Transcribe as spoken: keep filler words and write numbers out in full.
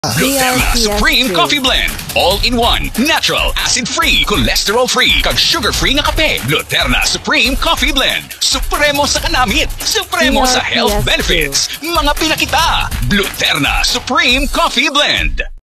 Gluterna Supreme Coffee Blend. All-in-one, natural, acid-free, cholesterol-free, kag sugar-free nga kape. Gluterna Supreme Coffee Blend. Supremo sa kanamit, supremo sa health benefits. Mga pinakita. Gluterna Supreme Coffee Blend.